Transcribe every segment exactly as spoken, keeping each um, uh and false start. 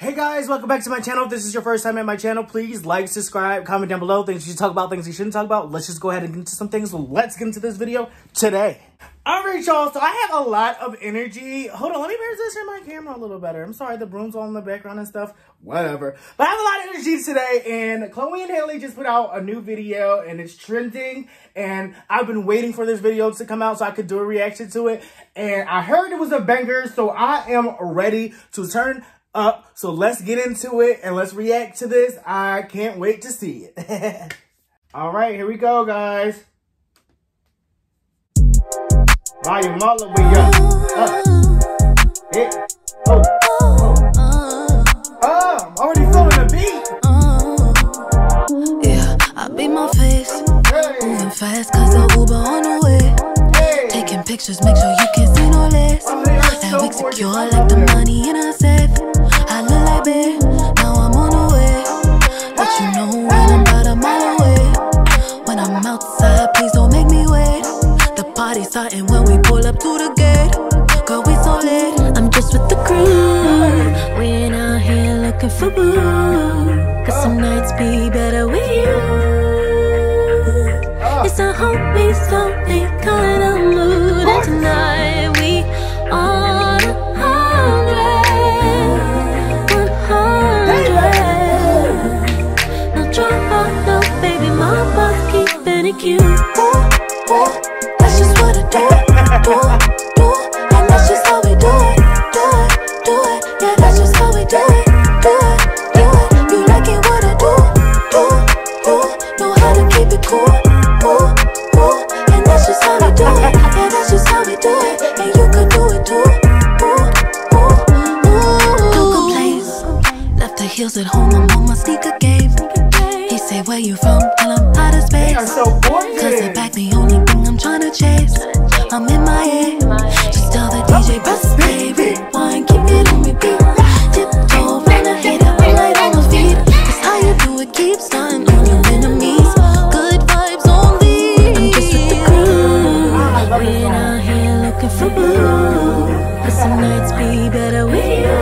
Hey guys, welcome back to my channel. If this is your first time at my channel, please like, subscribe, comment down below things you should talk about, things you shouldn't talk about. Let's just go ahead and get into some things. So let's get into this video today. All right, y'all. So I have a lot of energy. Hold on, let me position my camera a little better. I'm sorry, the broom's all in the background and stuff. Whatever. But I have a lot of energy today, and Chloe and Halle just put out a new video, and it's trending. And I've been waiting for this video to come out so I could do a reaction to it. And I heard it was a banger, so I am ready to turn up. So let's get into it and let's react to this. I can't wait to see it. All right, here we go, guys. Volume all the way up. Up. Hit. Oh. Oh. Oh, I'm already feeling the beat. Yeah, I beat my face. Hey. Moving fast cause the Uber on the way. Hey. Taking pictures, make sure you can see no less. Oh, now so we secure like the money in a safe. I look like babe, now I'm on the way. Let hey. you know when I'm about a mile away. When I'm outside, please don't make me wait. The party's starting when we pull up to the gate. Girl, we so late. I'm just with the crew. We ain't out here looking for boo. Cause some nights be better with you. It's a homie, something kind of mood. And tonight we on a hundred, one hundred. No drop out, no baby, my boss keeping it cute. Ooh, ooh. That's just what I do, do, do, and that's just how we do it, do it, do it, yeah, that's just how we do it, do it, do it. You like it what I do, do, do, know how to keep it cool, ooh, ooh, and that's just how we do it, yeah, that's just how we do it, and you could do it too, ooh, ooh, ooh. No complaints, left the heels at home, I'm on my sneaker game. He say where you from, and I'm out of space. So cause the back the only thing I'm trying to chase. I'm in my head. Just tell the D J bust baby. Wine, keep it on repeat. Tiptoe round the hater, I'm light on my feet. That's how you do it, keep stunning on your enemies. Good vibes only. I'm just with the crew. We ain't out here looking for boo. Cause some nights be better with you.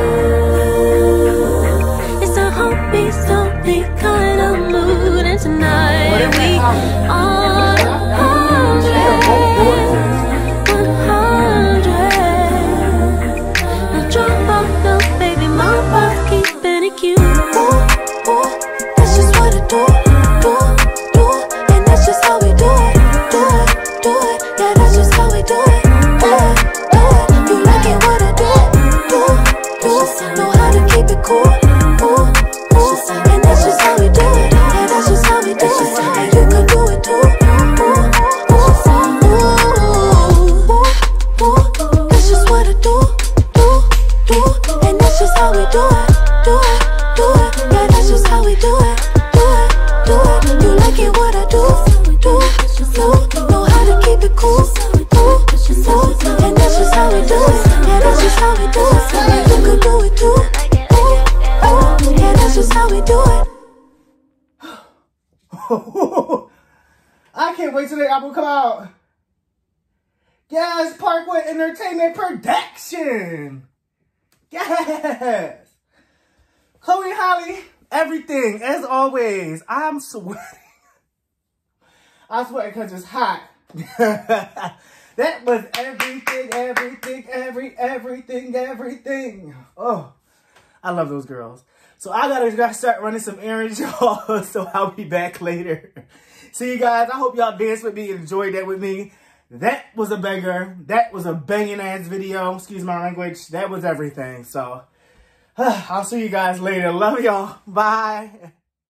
It's a homie, something kind of mood. And tonight we on a hundred, one hundred. No drop out, no baby, my boss keeping it cute. Ooh, ooh, that's just what I do, do, do, and that's just how we do it, do it, do it, yeah, that's just how we do it, do it, do it. You like it what I do, do, do, know how to keep it cool, ooh, ooh, and that's just how we do it, yeah, that's just how we do it, and you can do it too, ooh, ooh, ooh, ooh, that's just what I do, do, do, and that's just how we do it, do it, do it, yeah, that's just how we do it, do it, do it. You like it what I do, do, do, know how to keep it cool, ooh, ooh, and that's just how we do it, yeah, that's just how we do it, and you can do it too, ooh, ooh, yeah, that's just how we do it. I can't wait till the album come out. Yes, Parkwood Entertainment Production. Yes. Chloe, Halle, everything, as always. I'm sweating. I'm sweating because it's hot. That was everything, everything, every, everything, everything. Oh, I love those girls. So I gotta, gotta start running some errands, y'all. So I'll be back later. See you guys. I hope y'all dance with me and enjoyed that with me. That was a banger. That was a banging ass video. Excuse my language. That was everything. So uh, I'll see you guys later. Love y'all. Bye.